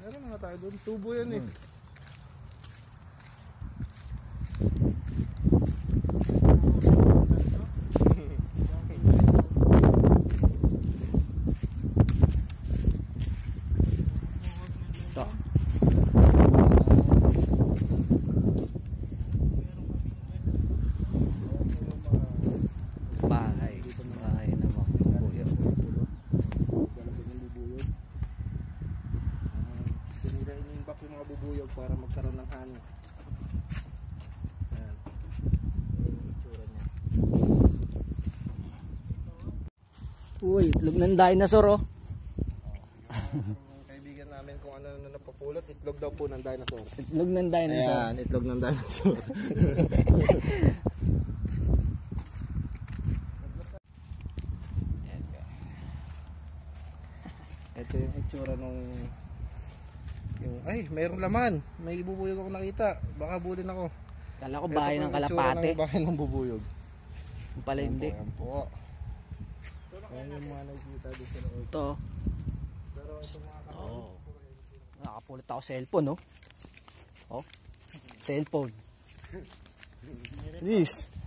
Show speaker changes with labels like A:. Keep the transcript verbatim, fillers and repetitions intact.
A: Meron nga tayo doon. Tubo yan eh.
B: Ito. Bahay. Bahay na mo. Bubuyog.
A: Nila inimbak yung mga bubuyog para magkaroon ng hangin. Ayan. Ayan yung itsura niya.
B: Uy, itlog ng dinosaur oh.
A: Yung kaibigan namin kung ano na napapulot, itlog daw po ng dinosaur.
B: Itlog ng dinosaur.
A: Ayan, itlog ng dinosaur. Ito yung itsura nung yung, ay, mayroong laman. May bubuyog ako nakita. Baka bulin ako.
B: Kala ko bahay ng kalapate.
A: Ng bahay ng bubuyog.
B: Yung pala hindi.
A: Ayan po. Ayan yung mga nakikita dito na ito.
B: Ito.
A: Pero ito mga kapatid.
B: Oh. Nakapulot ako cellphone no. Oh. Cellphone. This.